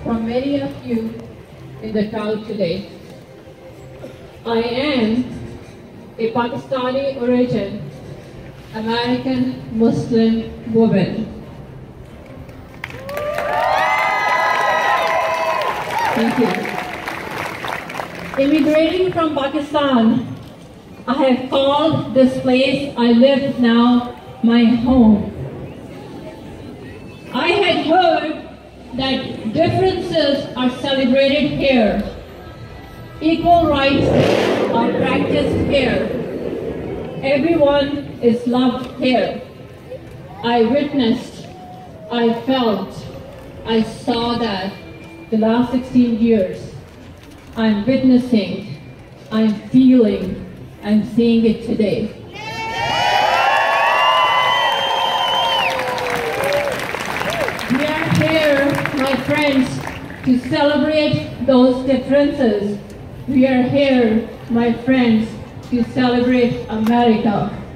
from many of you in the crowd today. I am a Pakistani origin, American Muslim woman. Thank you. Immigrating from Pakistan, I have called this place I live now my home. I had heard that differences are celebrated here. Equal rights are practiced here. Everyone is loved here. I witnessed, I felt, I saw that the last 16 years. I'm witnessing, I'm feeling, I'm seeing it today. We are here, my friends, to celebrate those differences. We are here, my friends, to celebrate America.